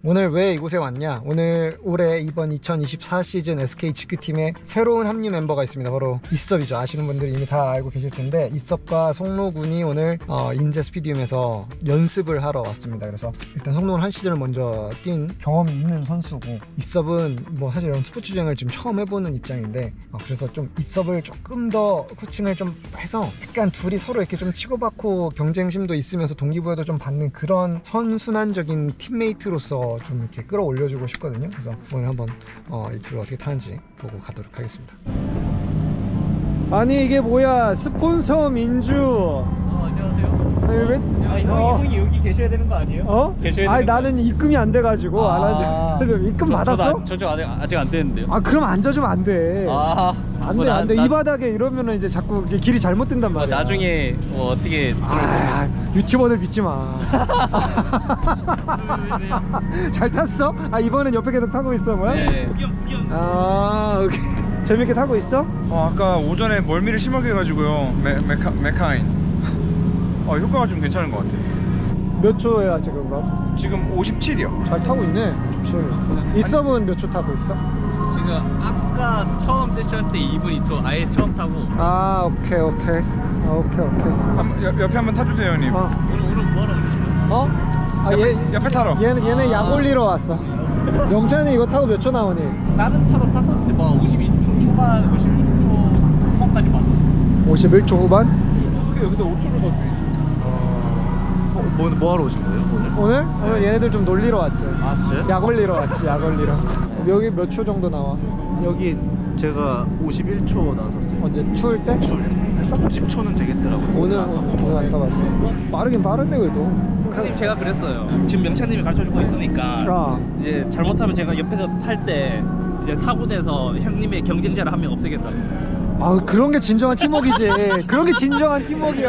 오늘 왜 이곳에 왔냐? 오늘 올해 이번 2024 시즌 SK 지크팀에 새로운 합류 멤버가 있습니다. 바로 이섭이죠. 아시는 분들이 이미 다 알고 계실 텐데, 이섭과 송로군이 오늘 인제 스피디움에서 연습을 하러 왔습니다. 그래서 일단 송로군 한 시즌을 먼저 뛴 경험이 있는 선수고, 이섭은 뭐 사실 이런 스포츠 주행을 지금 처음 해보는 입장인데, 그래서 좀 이섭을 조금 더 코칭을 좀 해서 약간 둘이 서로 이렇게 좀 치고받고 경쟁심도 있으면서 동기부여도 좀 받는 그런 선순환적인 팀메이트로서 좀 이렇게 끌어올려주고 싶거든요. 그래서 오늘 한번 이 둘 어떻게 타는지 보고 가도록 하겠습니다. 아니 이게 뭐야, 스폰서 민주. 안녕하세요. 아니, 왜? 형이 여기 계셔야 되는 거 아니에요? 계셔야 아니 나는 입금이 안 돼가지고 안 하죠. 그래서 입금 받았어? 저도 아직 안 되는데요. 그럼 앉아주면 안 돼. 안 돼. 이 바닥에 이러면은 이제 자꾸 길이 잘못 든단 말이야. 나중에 뭐 어떻게 유튜버들 믿지 마. 잘 탔어? 이번엔 옆에 계속 타고 있어 뭐야? 네. 구경. 오케이. 재밌게 타고 있어? 아까 오전에 멀미를 심하게 해가지고요. 메카인. 효과가 좀 괜찮은 것 같아. 몇 초야 지금 그럼? 지금 57이요. 잘 타고 있네. 이섭은 몇 초 타고 있어? 지금 아까 처음 세션 때 2분 2초 아예 처음 타고. 오케이. 오케이. 옆에 한번 타주세요, 형님. 오늘 뭐하러 오셨어요? 옆에 타러. 얘는 약 올리러 왔어. 영찬이 이거 타고 몇 초 나오니? 다른 차로 탔었을 때 뭐 52초 초반, 51초 후반까지 봤었어. 51초 후반? 어떻게 여기서 5초를 더 주이지? 뭐 하러 오신 거예요 오늘? 오늘 얘네들 좀 놀리러 왔지. 진짜요? 약 올리러 왔지. 여기 몇 초 정도 나와? 여기 제가 51초 나섰어요. 언제 추울 때? 50초는 되겠더라고요. 오늘 안 타봤어. 빠르긴 빠른데 그래도. 형님 제가 그랬어요. 지금 명찬님이 가르쳐주고 있으니까 이제 잘못하면 제가 옆에서 탈 때 이제 사고돼서 형님의 경쟁자를 한 명 없애겠다고. 그런 게 진정한 팀워크이지. 그런 게 진정한 팀워크야.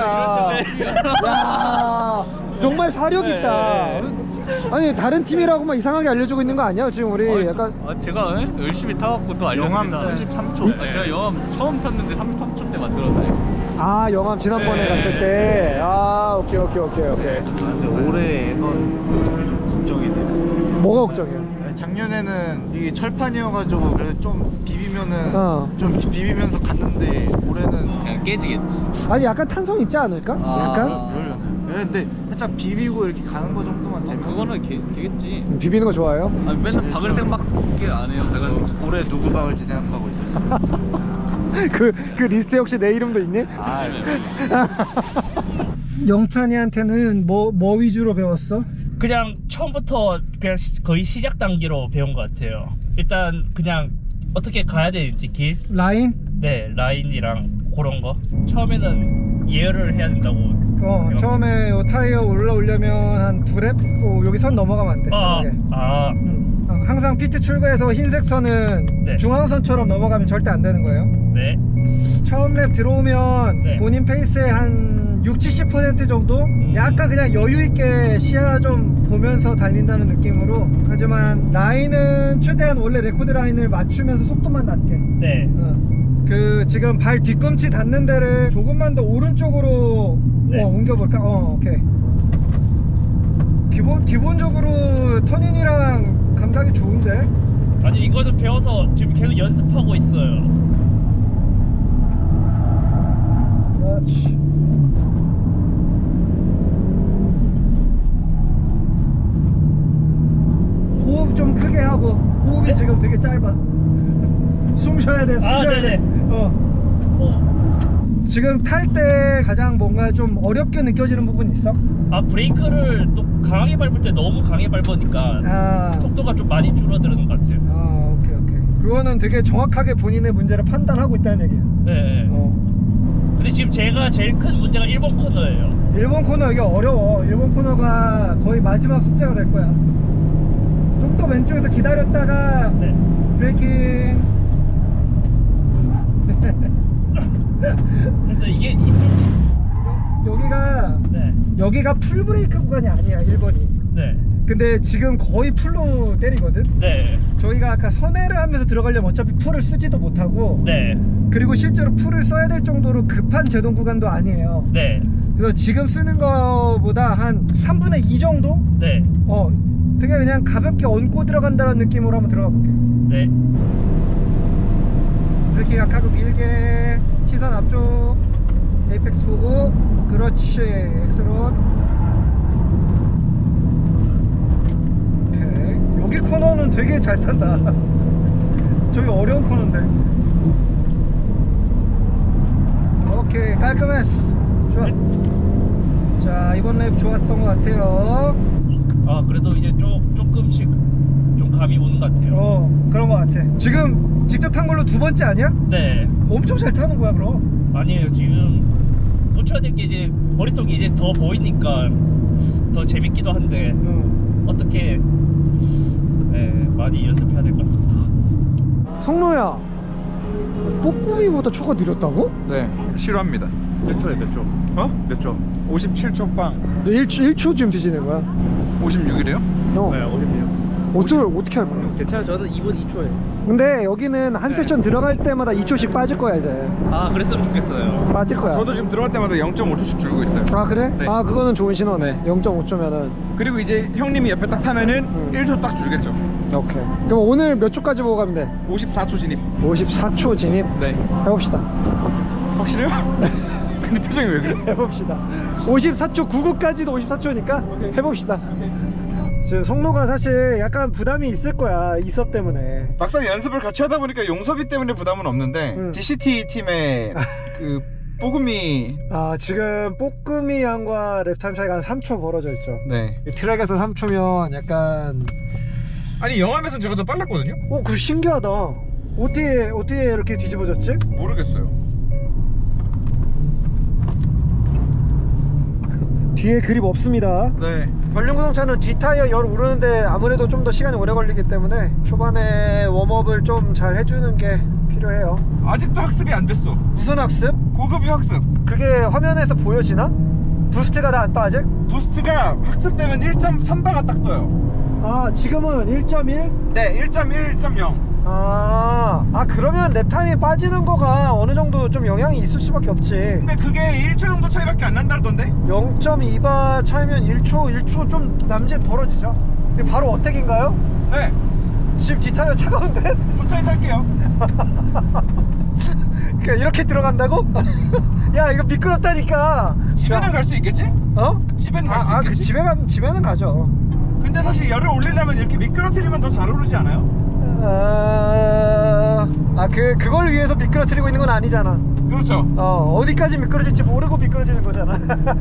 야, 정말 사력 있다. 아니 다른 팀이라고만 이상하게 알려주고 있는 거 아니야? 지금 우리 약간 제가 열심히 타갖고 또 영암 알려드리자. 33초. 제가 영암 처음 탔는데 33초 때 만들었나요? 영암 지난번에 갔을 때. 오케이. 근데 올해 애건 좀 걱정이 돼요. 뭐가 걱정이야? 작년에는 이게 철판이어가지고 그래도 좀 비비면은 좀 비비면서 갔는데 올해는 그냥 깨지겠지. 아니 약간 탄성 있지 않을까? 약간? 그러려나? 근데 살짝 비비고 이렇게 가는 거 정도만 되면 그거는 되겠지. 비비는 거 좋아해요? 맨날 박을 생각밖에 안 해요. 박을 생각. 올해 누구 박을지 생각하고 있었어요. 그 리스트에 혹시 내 이름도 있니? 네. 영찬이한테는 뭐 위주로 배웠어? 그냥 처음부터 그냥 거의 시작 단계로 배운 것 같아요. 일단 그냥 어떻게 가야 되는지 길? 라인? 네, 라인이랑 그런 거. 처음에는 예열을 해야 된다고. 처음에 타이어 올라오려면 한 2랩? 여기 선 넘어가면 안 돼. 항상 피트 출구에서 흰색 선은 중앙선처럼 넘어가면 절대 안 되는 거예요. 네. 처음 랩 들어오면 본인 페이스의 한 60-70% 정도? 약간 그냥 여유있게 시야 좀 보면서 달린다는 느낌으로. 하지만 라인은 최대한 원래 레코드 라인을 맞추면서 속도만 낮게. 네. 지금 발 뒤꿈치 닿는 데를 조금만 더 오른쪽으로 옮겨볼까? 오케이. 기본적으로 터닝이랑 감각이 좋은데? 아니 이거는 배워서 지금 계속 연습하고 있어요. 그렇지. 호흡 좀 크게 하고. 호흡이 지금 되게 짧아. 숨 쉬어야 돼. 지금 탈 때 가장 뭔가 좀 어렵게 느껴지는 부분 있어? 브레이크를 또 강하게 밟을 때 너무 강하게 밟으니까 속도가 좀 많이 줄어드는 것 같아요. 오케이. 그거는 되게 정확하게 본인의 문제를 판단하고 있다는 얘기야. 네. 근데 지금 제가 제일 큰 문제가 1번 코너예요. 1번 코너 이게 어려워. 1번 코너가 거의 마지막 숙제가 될 거야. 좀 더 왼쪽에서 기다렸다가 브레이킹. 그래서 이게 여기가 풀 브레이크 구간이 아니야. 1번이. 네. 근데 지금 거의 풀로 때리거든. 네. 저희가 아까 선회를 하면서 들어가려면 어차피 풀을 쓰지도 못하고. 네. 그리고 실제로 풀을 써야 될 정도로 급한 제동 구간도 아니에요. 네. 그래서 지금 쓰는 거보다 한 3분의 2 정도? 네. 되게 그냥 가볍게 얹고 들어간다는 느낌으로 한번 들어가 볼게. 네. 브레이크 약하고 밀게. 시선 앞쪽. 에이펙스 보고. 그렇지. 엑스론. 오케이. 여기 코너는 되게 잘 탄다. 저기 어려운 코너인데. 오케이, 깔끔했어. 좋아. 자, 이번 랩 좋았던 것 같아요. 아 그래도 이제 조금씩 좀 감이 오는 것 같아요. 그런 것 같아. 지금 직접 탄 걸로 두 번째 아니야? 네. 엄청 잘 타는 거야, 그럼. 아니에요. 지금 고쳐야 될 게 이제 머릿속에 이제 더 보이니까 더 재밌기도 한데 어떻게 많이 연습해야 될 것 같습니다. 성로야, 뽀꾸미보다 초가 느렸다고? 네, 싫어합니다. 몇 초에 몇 초? 어? 몇 초? 57초 빵. 너 1초 지금 뒤지는 거야? 56이래요? 네, 50이요. 어떻게 할 거야? 괜찮아요. 저는 2분 2초에. 근데 여기는 한 세션 들어갈 때마다 2초씩 빠질 거야, 이제. 아 그랬으면 좋겠어요. 빠질 거야. 저도 지금 들어갈 때마다 0.5초씩 줄고 있어요. 아, 그래? 네. 아, 그거는 좋은 신호네. 0.5초면은. 그리고 이제 형님이 옆에 딱 타면은 1초 딱 줄겠죠. 오케이. 그럼 오늘 몇 초까지 보고 가면 돼? 54초 진입. 54초 진입? 네. 해봅시다. 확실해요? 근데 표정이 왜 그래? 해봅시다. 54초 99까지도 54초니까 해봅시다. 성로가 사실 약간 부담이 있을 거야, 이섭 때문에. 막상 연습을 같이 하다 보니까 용섭이 때문에 부담은 없는데 DCT 팀의 그 뽀금이 아, 지금 뽀꾸미 양과 랩타임 차이가 한 3초 벌어져 있죠. 네. 이 트랙에서 3초면 약간 아니 영암에선 제가 더 빨랐거든요? 그거 신기하다. 어떻게 이렇게 뒤집어졌지? 모르겠어요. 뒤에 그립 없습니다. 네. 전륜구동차는 뒷타이어 열 오르는데 아무래도 좀 더 시간이 오래 걸리기 때문에 초반에 웜업을 좀 잘 해주는 게 필요해요. 아직도 학습이 안 됐어. 무슨 학습? 고급이 학습. 그게 화면에서 보여지나? 부스트가 다 안 떠 아직? 부스트가 학습되면 1.3바가 딱 떠요. 아, 지금은 1.1? 네, 1.1.0. 그러면 랩타임이 빠지는 거가 어느 정도 좀 영향이 있을 수밖에 없지. 근데 그게 1초 정도 차이밖에 안 난다던데? 0.2바 차이면 1초 좀 남짓 벌어지죠. 이게 바로 어택인가요? 네. 지금 뒷타이어 차가운데? 천천히 탈게요. 그러니까 이렇게 들어간다고? 야, 이거 미끄럽다니까. 집에는 갈 수 있겠지? 어? 집에는 갈 수 있겠지? 집에는 가죠. 근데 사실 열을 올리려면 이렇게 미끄러뜨리면 더 잘 오르지 않아요? 그걸 위해서 미끄러뜨리고 있는 건 아니잖아. 그렇죠. 어디까지 미끄러질지 모르고 미끄러지는 거잖아.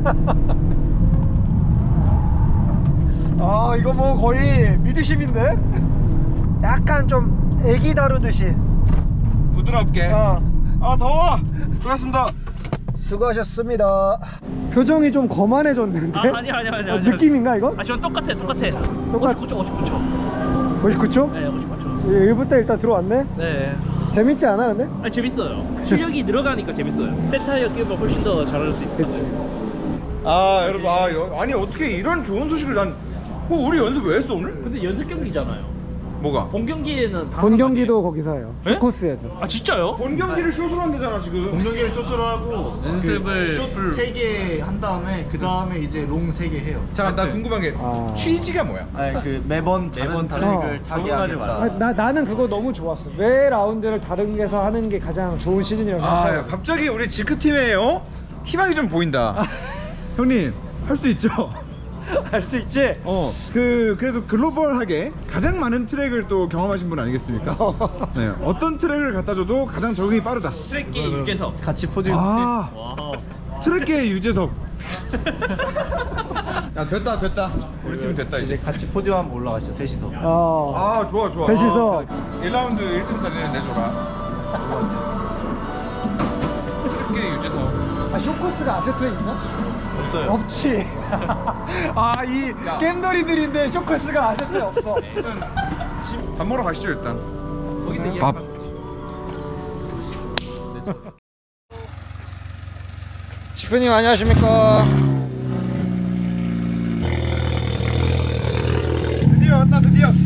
이거 뭐 거의 미드심인데? 약간 좀 애기 다루듯이. 부드럽게. 더워. 수고하셨습니다. 수고하셨습니다. 표정이 좀 거만해졌는데? 아니야. 느낌인가 이거? 저는 똑같아. 59초. 59초? 네, 58초. 1부 때 일단 들어왔네? 네. 재밌지 않아 근데? 재밌어요. 실력이 늘어가니까 재밌어요. 새 타이어 끼면 훨씬 더 잘할 수 있어요. 그치. 여러분, 아니 어떻게 이런 좋은 소식을 우리 연습 왜 했어 오늘? 근데 연습 경기잖아요. 뭐가? 본 경기에는 다 본 경기도 거기서 해요. 네? 코스에서. 아 진짜요? 본 경기를 숏으로 한대잖아 지금. 공격기를 쪼스로 하고 연습을 숏 3개 한 다음에 그 다음에 이제 롱 3개 해요. 잠깐 나 궁금한 게 취지가 뭐야? 매번 다른 트랙을 타게 하겠다. 나는 그거 너무 좋았어. 매 라운드를 다른 데서 하는 게 가장 좋은 시즌이라고 생각해요. 야, 갑자기 우리 지크팀에 희망이 좀 보인다. 형님 할 수 있죠? 할 수 있지? 그래도 글로벌하게 가장 많은 트랙을 또 경험하신 분 아니겠습니까? 네, 어떤 트랙을 갖다 줘도 가장 적응이 빠르다. 트랙계 유재석. 같이 포디움 트랙계의 유재석. 야 됐다. 우리 팀 됐다 이제 이제. 같이 포디움 한번 올라가시죠, 셋이서. 좋아. 셋이서. 1라운드 1등 자리는 내줘라. 트랙계의 유재석. 쇼코스가 아세트에 있나? 없어요. 없지. 이 겜돌이들인데 쇼코스가 아세트에 없어. 밥 먹으러 가시죠 일단. 거기서 밥. 지프님 안녕하십니까? 드디어 왔다.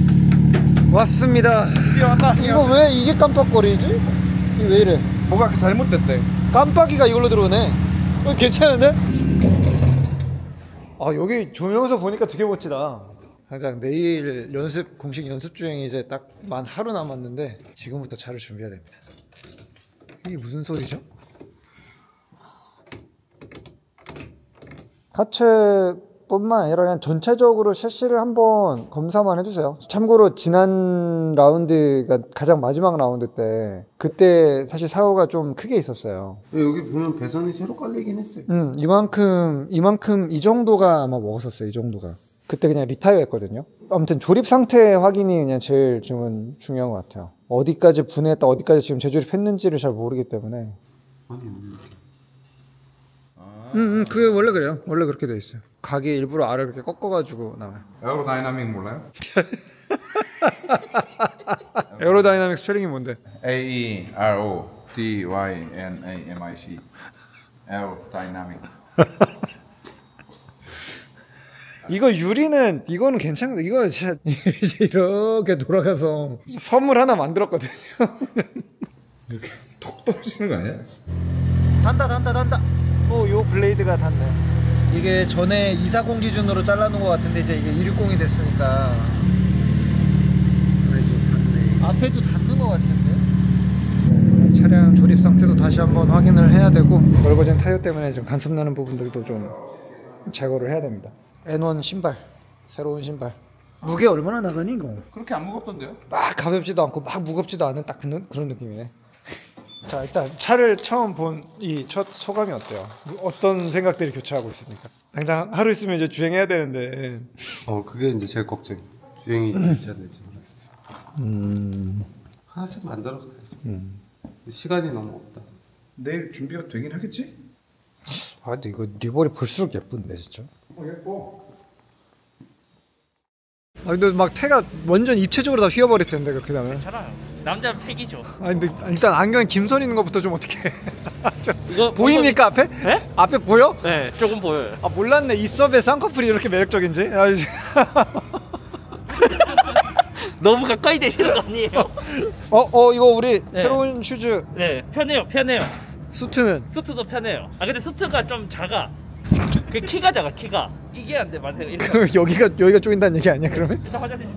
왔습니다. 드디어 왔다. 이거 왜 이게 깜빡거리지? 이게 왜 이래? 뭐가 잘못됐대. 깜빡이가 이걸로 들어오네. 괜찮은데? 여기 조명에서 보니까 되게 멋지다. 당장 내일 공식 연습 주행이 이제 딱 만 하루 남았는데 지금부터 차를 준비해야 됩니다. 이게 무슨 소리죠? 하체뿐만 아니라 그냥 전체적으로 셰시를 한번 검사만 해주세요. 참고로 지난 라운드가 가장 마지막 라운드 때 그때 사실 사고가 좀 크게 있었어요. 여기 보면 배선이 새로 깔리긴 했어요. 이만큼 이 정도가 아마 먹었었어요. 이 정도가. 그때 그냥 리타이어 했거든요. 아무튼 조립 상태 확인이 그냥 제일 지금은 중요한 것 같아요. 어디까지 분해했다, 어디까지 지금 재조립했는지를 잘 모르기 때문에. 아니, 그게 원래 그래요. 원래 그렇게 돼 있어요. 각이 일부러 알을 이렇게 꺾어가지고 나와요. 에어로다이나믹 몰라요? 에어로다이나믹 스펠링이 뭔데? A-E-R-O-D-Y-N-A-M-I-C 에어로다이나믹. 이거 유리는 이거는 괜찮은데 이거 진짜 이제 이렇게 돌아가서 선물 하나 만들었거든요. 이렇게 톡 떨어지는 거 아니야? 단다. 요 블레이드가 닿네. 이게 전에 240 기준으로 잘라놓은 것 같은데 이제 이게 260이 됐으니까 그래도 닿네. 앞에도 닿는 것 같은데. 차량 조립 상태도 다시 한번 확인을 해야 되고 넓어진 타이어 때문에 좀 간섭나는 부분들도 좀 제거를 해야 됩니다. N1 신발, 새로운 신발. 무게 얼마나 나가니 이거? 그렇게 안 무겁던데요? 막 가볍지도 않고 막 무겁지도 않은 딱 그런 느낌이네. 자, 일단 차를 처음 본 이 첫 소감이 어때요? 어떤 생각들이 교차하고 있습니까? 당장 하루 있으면 이제 주행해야 되는데. 그게 이제 제일 걱정. 주행이 될지 안 될지 모르겠어요. 하나씩 만들어서 가겠습니다. 시간이 너무 없다. 내일 준비가 되긴 하겠지? 아, 근데 이거 리볼이 볼수록 예쁜데 진짜. 예뻐. 아, 근데 막 태가 완전 입체적으로 다 휘어버릴 텐데 그렇게 되면. 괜찮아요. 남자는 팩이죠. 아, 근데 일단 안경에 김선 있는 것부터 좀 어떻게? 이거 보입니까 앞에? 네? 앞에 보여? 네, 조금 보여요. 아, 몰랐네. 이 섭의 쌍꺼풀이 이렇게 매력적인지. 아, 너무 가까이 되시는 거 아니에요? 이거 우리 네. 새로운 슈즈. 네, 편해요. 수트는 수트도 편해요. 아 근데 수트가 좀 작아. 그 키가 작아. 키가 이게 안 돼. 맞아요. 여기가 쪼인다는 얘기 아니야 그러면? 일단 화장실.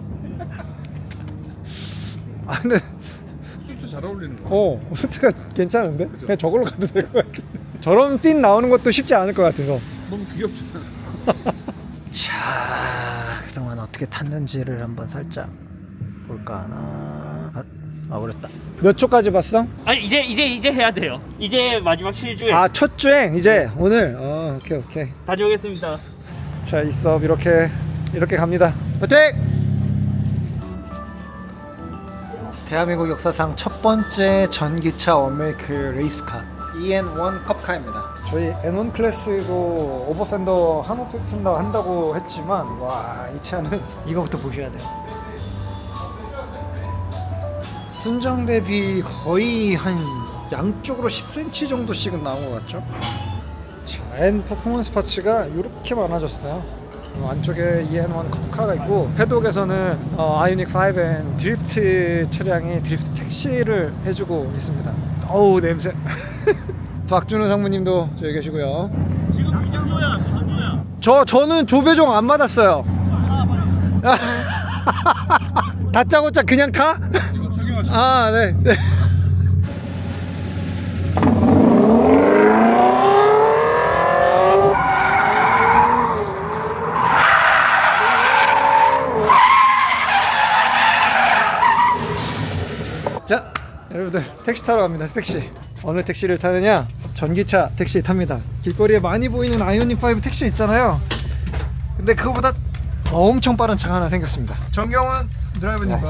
아, 근데 수트 잘 어울리는 거. 수트가 괜찮은데? 그냥 저걸로 가도 될 것 같아. 저런 핀 나오는 것도 쉽지 않을 것 같아서. 너무 귀엽잖아. 자, 그동안 어떻게 탔는지를 한번 살짝 볼까 하나. 아, 어렵다. 몇 초까지 봤어? 아니 이제 해야 돼요. 이제 마지막 실주행. 아, 첫 주행 이제 오늘. 오케이. 다녀오겠습니다. 자, 이 수업 이렇게 갑니다. 화이팅! 대한민국 역사상 첫 번째 전기차 원메이크 레이스카 EN1 컵카입니다. 저희 N1 클래스도 오버펜더 한오펜더 한다고 했지만 와, 이 차는 이거부터 보셔야 돼요. 순정 대비 거의 한 양쪽으로 10cm 정도씩은 나온 것 같죠? 자, N 퍼포먼스 파츠가 이렇게 많아졌어요. 안쪽에 EN1 컵카가 있고 패독에서는 아이오닉 5N 드리프트 차량이 드리프트 택시를 해주고 있습니다. 어우, 냄새. 박준호 상무님도 저기 계시고요. 지금 비정조야, 비정조야. 저는 조배종 안 받았어요. 다짜고짜 그냥 타? 이거 착용하시죠. 아, 네. 자, 여러분들 택시 타러 갑니다. 택시. 어느 택시를 타느냐? 전기차 택시 탑니다. 길거리에 많이 보이는 아이오닉 5 택시 있잖아요. 근데 그거보다 엄청 빠른 차가 하나 생겼습니다. 정경훈 드라이버님과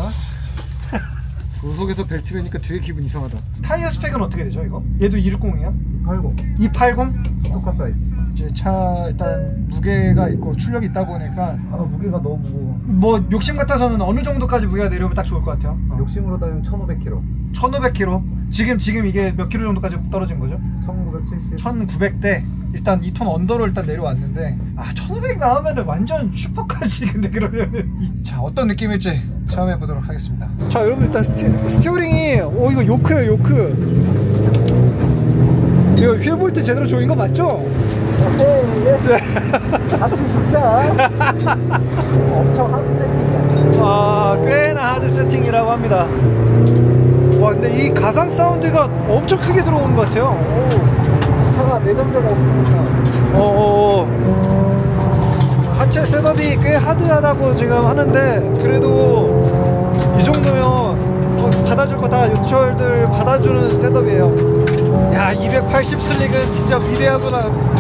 조석에서 벨트 매니까 되게 기분 이상하다. 타이어 스펙은 어떻게 되죠 이거? 얘도 260이야? 280? 스토커 사이즈. 이제 차 일단 무게가 있고 출력이 있다 보니까 무게가 너무 무거워. 뭐 욕심 같아서는 어느 정도까지 무게가 내려오면 딱 좋을 것 같아요. 욕심으로 따지면 1500kg. 1500kg? 지금 이게 몇 킬로 정도까지 떨어진 거죠? 1970. 1900대 일단 2톤 언더로 일단 내려왔는데 1500 나오면은 완전 슈퍼카지. 근데 그러면은 자, 어떤 느낌일지 체험해 보도록 하겠습니다. 자, 여러분 일단 스티어링이 이거 요크예요. 요크. 이거 휠 볼트 제대로 조인 거 맞죠? 같이 죽자. 엄청 하드 세팅이야. 아, 꽤나 하드 세팅이라고 합니다. 와, 근데 이 가상 사운드가 엄청 크게 들어오는 것 같아요. 오. 차가 내장재가 없으니까. 하체 셋업이 꽤 하드하다고 지금 하는데, 그래도 이 정도면 받아줄 거 다 요철들 받아주는 셋업이에요. 야, 280 슬릭은 진짜 위대하구나.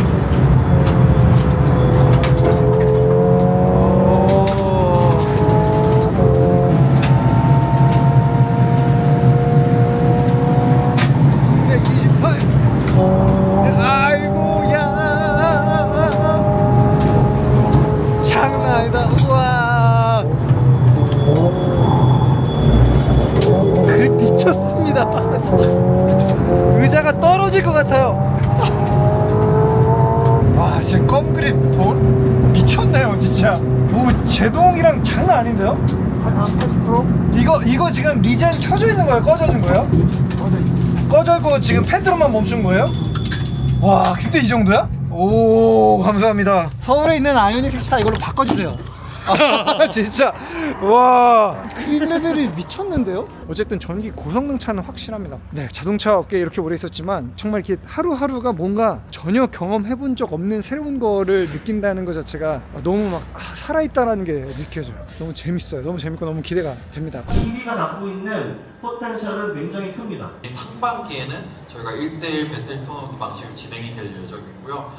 의자가 떨어질 것 같아요. 와, 진짜 껌그립 미쳤네요 진짜. 뭐 제동이랑 장난 아닌데요? 이거 지금 리젠 켜져 있는 거예요? 꺼져 있는 거예요? 꺼져 있고 지금 팬트로만 멈춘 거예요? 와, 근데 이 정도야? 오, 감사합니다. 서울에 있는 아이오닉 택시 다 이걸로 바꿔주세요. 아, 진짜 와, 크릴 레벨이 미쳤는데요? 어쨌든 전기 고성능 차는 확실합니다. 네, 자동차 업계에 이렇게 오래 있었지만 정말 이렇게 하루하루가 뭔가 전혀 경험해본 적 없는 새로운 거를 느낀다는 것 자체가 너무 막 살아있다라는 게 느껴져요. 너무 재밌어요. 너무 재밌고 너무 기대가 됩니다. EV가 갖고 있는 포텐셜은 굉장히 큽니다. 상반기에는 저희가 1:1 배틀 토너먼트 방식으로 진행이 될 예정이고요.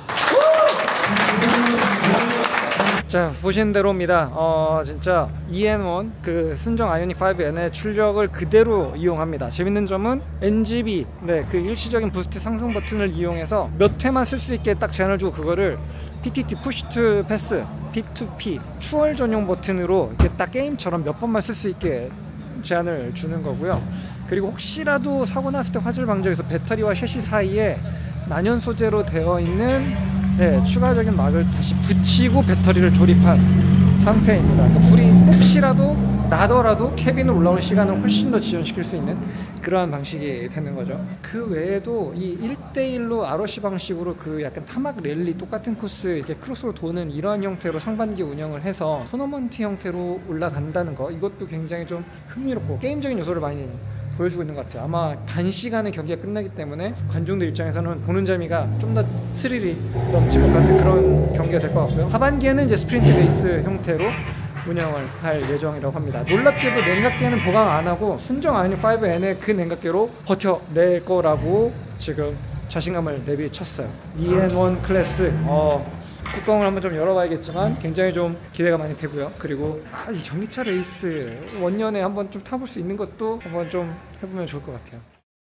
자, 보신 대로입니다. 진짜 EN1 그 순정 아이오닉 5N의 출력을 그대로 이용합니다. 재밌는 점은 NGB, 네, 그 일시적인 부스트 상승 버튼을 이용해서 몇 회만 쓸 수 있게 딱 제한을 주고 그거를 PTT 푸시 투 패스, P2P 추월 전용 버튼으로 이렇게 딱 게임처럼 몇 번만 쓸 수 있게 제한을 주는 거고요. 그리고 혹시라도 사고 났을 때 화질 방지에서 배터리와 셰시 사이에 난연 소재로 되어 있는, 네, 추가적인 막을 다시 붙이고 배터리를 조립한 상태입니다. 그러니까 불이 혹시라도 나더라도 캐빈으로 올라오는 시간을 훨씬 더 지연시킬 수 있는 그러한 방식이 되는 거죠. 그 외에도 이 1:1로 ROC 방식으로 그 약간 타막 랠리 똑같은 코스 이렇게 크로스로 도는 이러한 형태로 상반기 운영을 해서 토너먼트 형태로 올라간다는 거, 이것도 굉장히 좀 흥미롭고 게임적인 요소를 많이 보여주고 있는 것 같아요. 아마 단시간에 경기가 끝나기 때문에 관중들 입장에서는 보는 재미가 좀 더 스릴이 넘칠 것 같은 그런 경기가 될 것 같고요. 하반기에는 이제 스프린트 베이스 형태로 운영을 할 예정이라고 합니다. 놀랍게도 냉각계는 보강 안 하고 순정 아이오닉 5N의 그 냉각계로 버텨낼 거라고 지금 자신감을 내비쳤어요. EN1 클래스, 뚜껑을 한번 좀 열어봐야겠지만 굉장히 좀 기대가 많이 되고요. 그리고 이 전기차 레이스 원년에 한번 좀 타볼 수 있는 것도 한번 좀 해보면 좋을 것 같아요.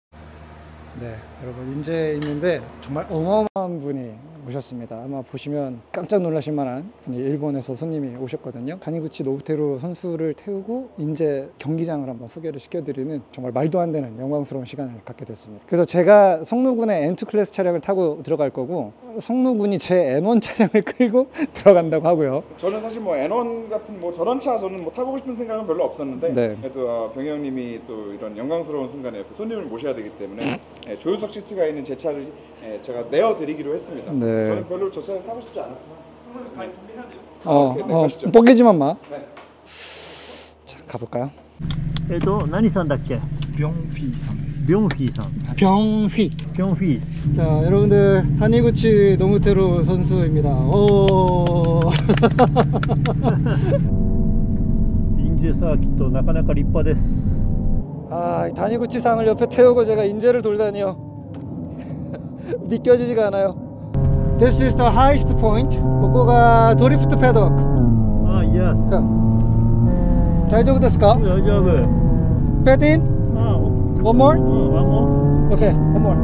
네, 여러분, 인제에 있는데 정말 어마어마한 분이 오셨습니다. 아마 보시면 깜짝 놀라실 만한 분이 일본에서 손님이 오셨거든요. 다니구치 노부테루 선수를 태우고 인제 경기장을 한번 소개를 시켜드리는 정말 말도 안 되는 영광스러운 시간을 갖게 됐습니다. 그래서 제가 성노군의 N2 클래스 차량을 타고 들어갈 거고, 성노군이 제 N1 차량을 끌고 들어간다고 하고요. 저는 사실 뭐 N1 같은 뭐 저런 차 저는 뭐 타보고 싶은 생각은 별로 없었는데, 네. 그래도 병희 형님이 또 이런 영광스러운 순간에 손님을 모셔야 되기 때문에 조유석 시트가 있는 제 차를 제가 내어드리기로 했습니다. 네. 저는 별로 저 차를 타고 싶지 않았지만 가시죠. 뽀개지만 마. 네. 자, 가볼까요? 何さんだっけ? 병휘さんです. 병휘さん. 병휘. 병휘. 자, 여러분들, 다니구치 노부테루 선수입니다. 오. 印税サーキットなかなか立派です. 아, 다니구치 상을 옆에 태우고 제가 인제를 돌다니요. 믿겨지지가 않아요. This is the highest point. ここがドリフト패ド. Ah, yes. 大丈夫ですか? 大丈夫. Pet in? One more? One more. Okay, one more.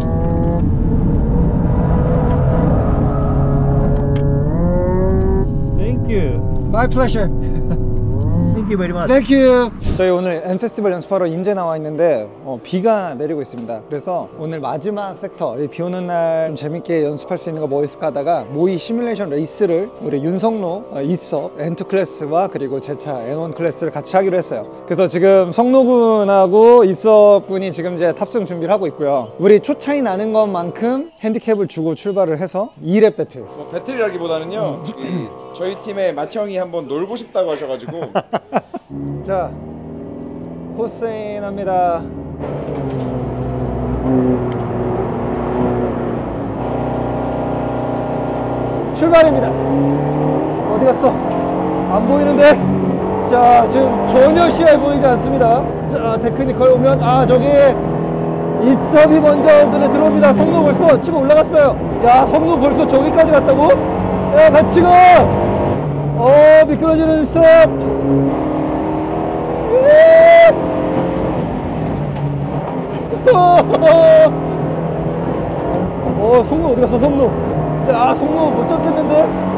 Thank you. My pleasure. Thank Thank you very much. 땡큐. 저희 오늘 N페스티벌 연습하러 인제 나와 있는데 비가 내리고 있습니다. 그래서 오늘 마지막 섹터, 비 오는 날 좀 재밌게 연습할 수 있는 거 뭐 있을까 하다가 모의 시뮬레이션 레이스를 우리 윤성로 이섭 N2 클래스와 그리고 제 차 N1 클래스를 같이 하기로 했어요. 그래서 지금 성로군하고 이섭 군이 지금 이제 탑승 준비를 하고 있고요. 우리 초차이 나는 것만큼 핸디캡을 주고 출발을 해서 2랩 배틀. 뭐 배틀이라기보다는요. 저희 팀의 마티 형이 한번 놀고 싶다고 하셔가지고. 자, 코스인 합니다. 출발입니다. 어디 갔어? 안 보이는데? 자, 지금 전혀 시야에 보이지 않습니다. 자, 테크니컬 오면 저기 이섭이 먼저 눈에 들어옵니다. 성로 벌써 치고 올라갔어요. 야, 성로 벌써 저기까지 갔다고? 야, 같이 가! 미끄러지는 이섭! 성로 어디 갔어, 성로? 야, 성로 못 잡겠는데?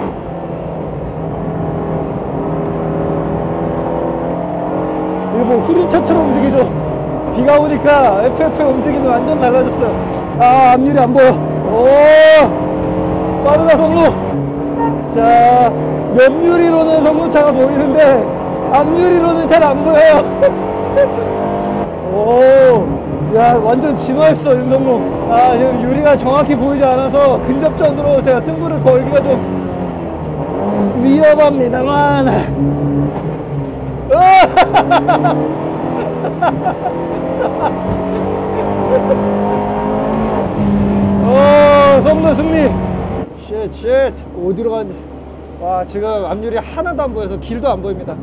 이거 뭐 후륜차처럼 움직이죠? 비가 오니까 FF의 움직임이 완전 달라졌어요. 앞유리 안 보여. 빠르다, 성로! 자, 옆유리로는 성로차가 보이는데 앞유리로는 잘 안 보여요. 야, 완전 진화했어, 윤성로. 지금 유리가 정확히 보이지 않아서 근접전으로 제가 승부를 걸기가 좀 위험합니다만. 성로 승리. 쉣. 어디로 갔는지. 와, 지금 앞유리 하나도 안 보여서 길도 안 보입니다.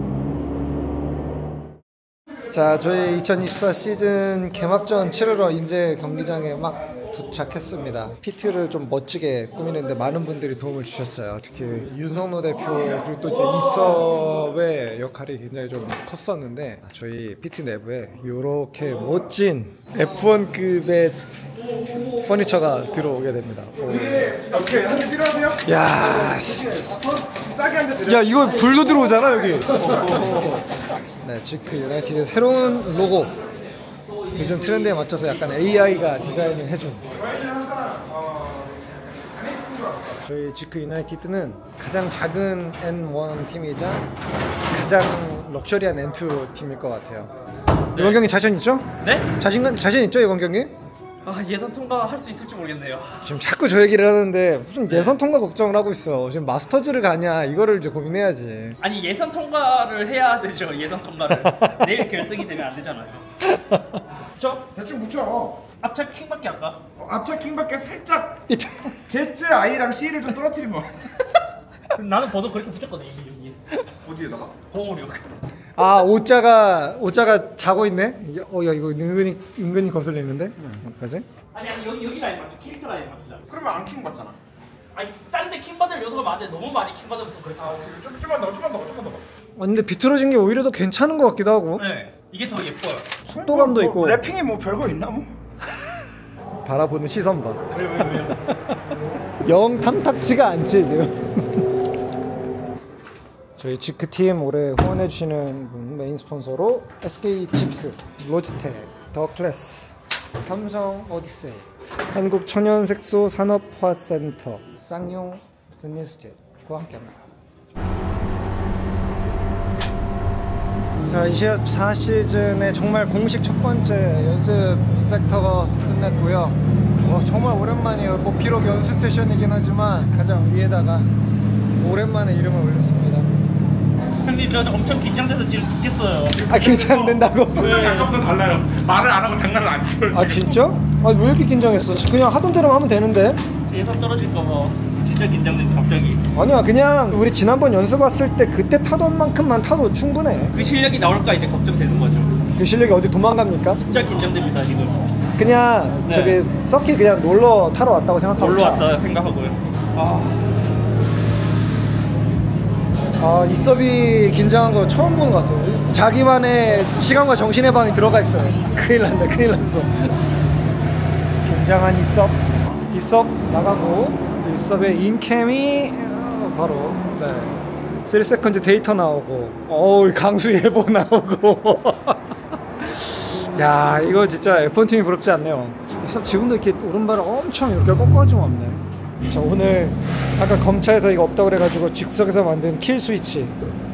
자, 저희 2024 시즌 개막전 치르러 인제 경기장에 막 도착했습니다. 피트를 좀 멋지게 꾸미는데 많은 분들이 도움을 주셨어요. 특히 윤성로 대표 그리고 또 이제 이섭의 역할이 굉장히 좀 컸었는데 저희 피트 내부에 이렇게 멋진 F1급의 퍼니처가 들어오게 됩니다. 오케이, 한 대 필요하세요? 야, 싸게 한 대 드려. 야, 이거 불도 들어오잖아 여기. 네, 지크 유나이티드 새로운 로고. 요즘 트렌드에 맞춰서 약간 AI가 디자인을 해준. 저희 지크 유나이티드는 가장 작은 N1 팀이자 가장 럭셔리한 N2 팀일 것 같아요. 네. 이번 경기 자신 있죠? 네? 자신 있죠 이번 경기? 예선 통과할 수 있을지 모르겠네요. 지금 자꾸 저 얘기를 하는데 무슨 예선 통과 걱정을 하고 있어. 지금 마스터즈를 가냐 이거를 이제 고민해야지. 아니, 예선 통과를 해야 되죠. 예선 통과를. 내일 결승이 되면 안 되잖아요. 그쵸? 대충 붙여. 앞차 킹밖에 안 가? 앞차 킹밖에 살짝 ZI랑 C를 좀 떨어뜨리면. 나는 버전 그렇게 붙였거든 이미 여기. 어디에다가? 공으로. 오자가 자고 있네? 야, 이거 은근히 거슬리는데? 어떡하지? 아니 여기 라인 맞죠? 캐릭터 라인 맞죠? 그러면 안 킹 받잖아. 아니, 딴 데 킹받을 요소가 많은데 너무 많이 킹받으면 또 그렇죠. 좀만 더. 근데 비틀어진 게 오히려 더 괜찮은 것 같기도 하고. 네, 이게 더 예뻐요. 속도감도 있고. 래핑이 뭐 별거 있나 뭐? 바라보는 시선 봐. 영 탐탁지가 않지 지금. 저희 지크팀 올해 후원해주시는 분 메인 스폰서로 SK 지크, 로지텍, 더 클래스, 삼성 오디세이, 한국 천연색소 산업화센터, 쌍용 스테인리스틸과 함께합니다. 자, 24 시즌의 정말 공식 첫 번째 연습 섹터가 끝났고요. 정말 오랜만이에요. 뭐 비록 연습 세션이긴 하지만 가장 위에다가 오랜만에 이름을 올렸습니다. 형님, 저 엄청 긴장돼서 지금 죽겠어요. 긴장된다고? 표정이 아까부터 달라요. 말을 안 하고 장난을 안 쳐. 진짜? 왜 이렇게 긴장했어? 그냥 하던 대로 하면 되는데. 예선 떨어질까봐 진짜 긴장돼 갑자기. 아니야, 그냥 우리 지난번 연습 왔을 때 그때 타던 만큼만 타도 충분해. 그 실력이 나올까 이제 걱정되는 거죠. 그 실력이 어디 도망갑니까? 진짜 긴장됩니다 지금. 그냥 저기 서킷 그냥 놀러 타러 왔다고 생각하고. 놀러 왔다 생각하고요. 이섭이 긴장한 거 처음 보는 것 같아요. 자기만의 시간과 정신의 방에 들어가 있어요. 큰일 났어. 긴장한 이섭 나가고, 이섭의 인캠이 바로 3세컨즈 데이터 나오고 어우 강수 예보 나오고 야 이거 진짜 F1 팀이 부럽지 않네요. 지금도 이렇게 오른발을 엄청 이렇게 꺾어가지고 없네. 자 오늘 아까 검차에서 이거 없다고 그래가지고 즉석에서 만든 킬 스위치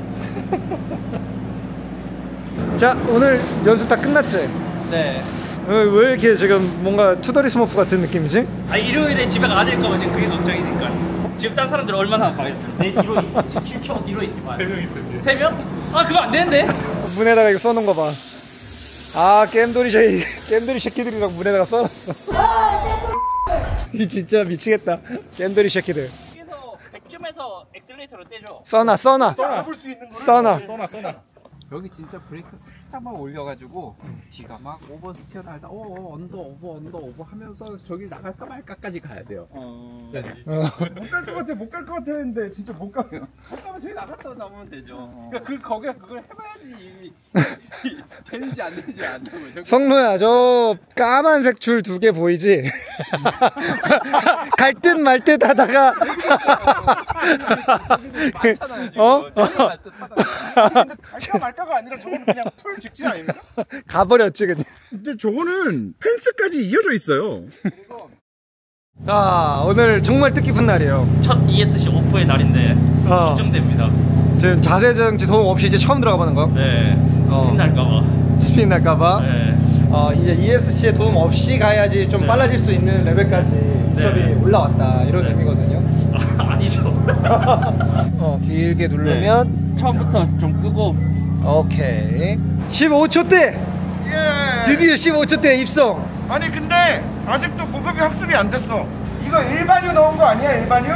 자 오늘 연습 다 끝났지? 네. 왜 이렇게 지금 뭔가 투더리 스머프 같은 느낌이지? 아 일요일에 집에 가야 될까봐 지금 그게 걱정이니까. 지금 딴 사람들 얼마나 가? 내 뒤로 17초 뒤로 있지 마. 3명 있어요. 3명? 아 그거 안 되는데? 문에다가 이거 써놓은 거 봐. 아 겜돌이 새끼들이랑 문에다가 써놨어. 이 진짜 미치겠다. 겜돌이 새끼들. 여기서 100점에서 엑셀레이터로 떼줘. 써놔. 잡을 수 있는 거를 써놔. 여기 진짜 브레이크 살짝만 올려가지고 뒤가 막 오버 스티어 날다 언더 하면서 저기 나갈까 말까까지 가야 돼요. 못 갈 것 같아 했는데 진짜 못 가요. 잠깐만 저기 나갔다 나오면 되죠. 그러니까 거기가 그걸 해봐야지 되는지 안 되는지 안 되면. 성노야 저 까만색 줄 2개 보이지? 갈 듯 말 듯 하다가 많잖아요 지금. 어? 갈 듯 하다가. 근데 갈까 말까가 아니라 저거는 그냥 풀 직진 아닙니까? 가버렸지 그냥. 근데 저거는 펜스까지 이어져 있어요. 자 오늘 정말 뜻깊은 날이에요. 첫 ESC 오프의 날인데 걱정됩니다. 지금 자세 정지 도움 없이 이제 처음 들어가보는 거? 네. 스핀 날까봐. 스핀 날까봐? 네. 이제 ESC의 도움 없이 가야지 좀 빨라질 수 있는 레벨까지 스톱이 올라왔다 이런 의미거든요. 아니죠. 길게 누르면 처음부터 좀 끄고. 오케이 15초대 드디어 15초대 입성. 아니 근데 아직도 고급이 학습이 안 됐어. 이거 일반유 넣은 거 아니야 일반유?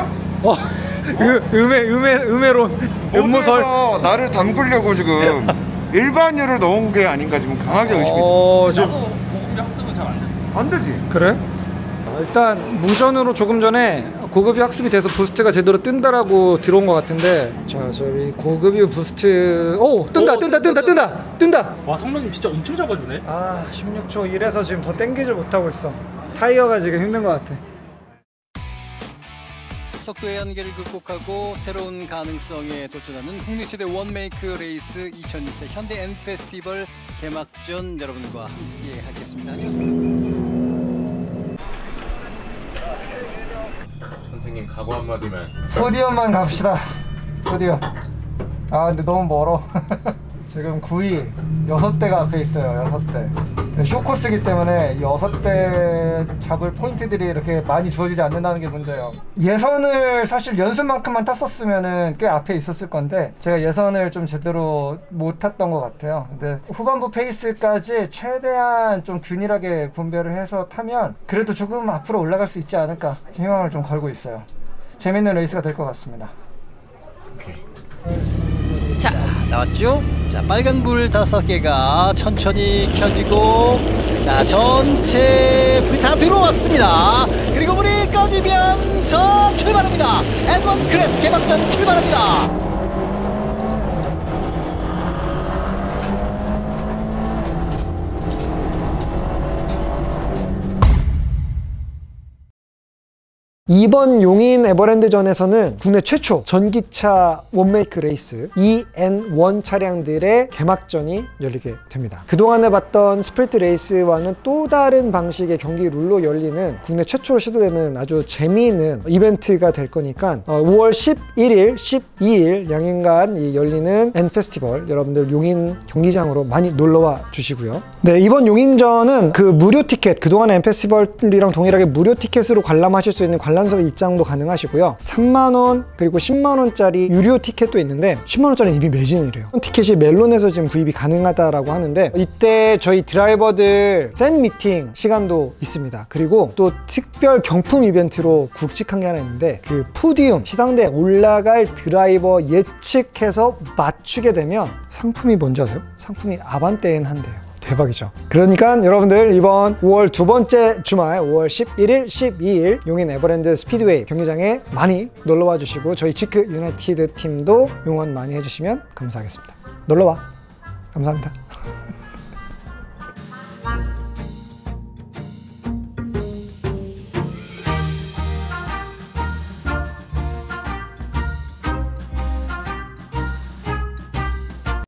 음해론 음모설. 모두에서 나를 담그려고 지금 일반유를 넣은 게 아닌가 지금 강하게 의심이 돼. 나도 고급이 학습은 잘 안 됐어. 안 되지. 그래? 일단 무전으로 조금 전에 고급이 학습이 돼서 부스트가 제대로 뜬다라고 들어온 것 같은데, 자 저기 고급이 부스트 뜬다. 와 성능이 진짜 엄청 잡아주네. 16초 1에서 지금 더 땡기질 못하고 있어. 타이어가 지금 힘든 것 같아. 속도의 한계를 극복하고 새로운 가능성에 도전하는 국내 최대 원메이크 레이스 2024 현대 M 페스티벌 개막전 여러분과 함께 하겠습니다. 선생님 각오 한마디만. 포디엄만 갑시다. 포디엄. 근데 너무 멀어. 지금 9위 6대가 앞에 있어요. 6대. 쇼코스기 때문에 6대 잡을 포인트들이 이렇게 많이 주어지지 않는다는 게 문제예요. 예선을 사실 연습만큼만 탔었으면 꽤 앞에 있었을 건데 제가 예선을 좀 제대로 못 탔던 것 같아요. 근데 후반부 페이스까지 최대한 좀 균일하게 분배를 해서 타면 그래도 조금 앞으로 올라갈 수 있지 않을까 희망을 좀 걸고 있어요. 재밌는 레이스가 될 것 같습니다. 자, 나왔죠? 자, 빨간불 5개가 천천히 켜지고, 자, 전체 불이 다 들어왔습니다. 그리고 불이 꺼지면서 출발합니다. N1 클래스 개막전 출발합니다. 이번 용인 에버랜드전에서는 국내 최초 전기차 원메이크 레이스 EN1 차량들의 개막전이 열리게 됩니다. 그동안에 봤던 스프린트 레이스와는 또 다른 방식의 경기 룰로 열리는 국내 최초로 시도되는 아주 재미있는 이벤트가 될 거니까 5월 11일, 12일 양일간 열리는 N 페스티벌 여러분들 용인 경기장으로 많이 놀러와 주시고요. 네, 이번 용인전은 그 무료 티켓, 그동안의 N 페스티벌이랑 동일하게 무료 티켓으로 관람하실 수 있는 관람석 입장도 가능하시고요. 3만원 그리고 10만원짜리 유료 티켓도 있는데 10만원짜리는 이미 매진이래요. 티켓이 멜론에서 지금 구입이 가능하다라고 하는데 이때 저희 드라이버들 팬 미팅 시간도 있습니다. 그리고 또 특별 경품 이벤트로 굵직한 게 하나 있는데 그 포디움 시상대에 올라갈 드라이버 예측해서 맞추게 되면 상품이 뭔지 아세요? 상품이 아반떼엔 한대요. 대박이죠. 그러니까 여러분들 이번 5월 두 번째 주말 5월 11일, 12일 용인 에버랜드 스피드웨이 경기장에 많이 놀러와 주시고 저희 지크 유나이티드 팀도 응원 많이 해주시면 감사하겠습니다. 놀러와. 감사합니다.